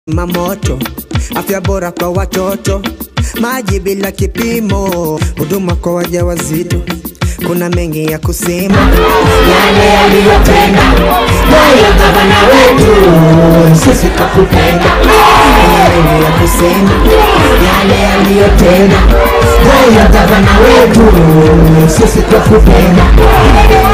Mamoto, afya bora kwa watoto, maji bila kipimo, huduma kwa wajawazito. Kuna mengi ya kusema, yale yaliyotenda moyo gavana wetu, sisi tukupenda. Kuna mengi ya kusema, yale yaliyotenda moyo gavana wetu, sisi tukupenda.